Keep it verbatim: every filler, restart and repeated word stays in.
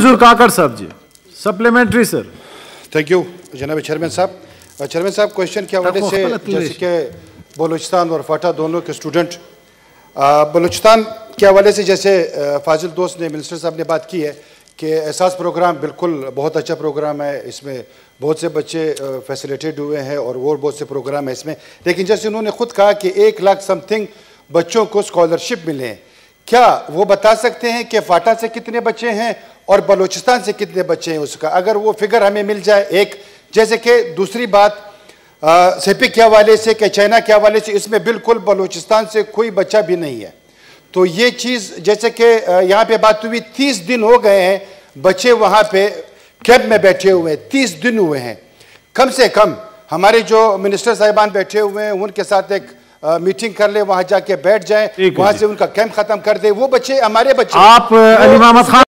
फजल काकड़ साहब ji, supplementary sir. Thank you जनाब chairman साहब। चेयरमैन साहब, क्वेश्चन के हवाले से, जैसे कि बलूचिस्तान और फाटा दोनों के स्टूडेंट, बलूचिस्तान के हवाले से जैसे फाजिल दोस्त ने, मिनिस्टर साहब ने बात की है कि एहसास प्रोग्राम बिल्कुल बहुत अच्छा प्रोग्राम है, इसमें बहुत से बच्चे फैसिलिटेड हुए हैं और वो बहुत से प्रोग्राम है इसमें। लेकिन जैसे उन्होंने खुद कहा कि एक लाख समथिंग बच्चों को स्कॉलरशिप मिले हैं, क्या वो बता सकते हैं कि फाटा से कितने बच्चे हैं और बलूचिस्तान से कितने बच्चे हैं उसका, अगर वो फिगर हमें मिल जाए एक। जैसे कि दूसरी बात सेपिक के हवाले से, कि चाइना के हवाले से, इसमें बिल्कुल बलूचिस्तान से कोई बच्चा भी नहीं है। तो ये चीज़, जैसे कि यहाँ पे बात हुई, तीस दिन हो गए हैं बच्चे वहाँ पे कैंप में बैठे हुए हैं, तीस दिन हुए हैं। कम से कम हमारे जो मिनिस्टर साहिबान बैठे हुए हैं उनके साथ एक आ, मीटिंग कर ले, वहाँ जाके बैठ जाए, वहाँ से उनका कैंप खत्म कर दे। वो बच्चे हमारे बच्चे, आप अली मोहम्मद खान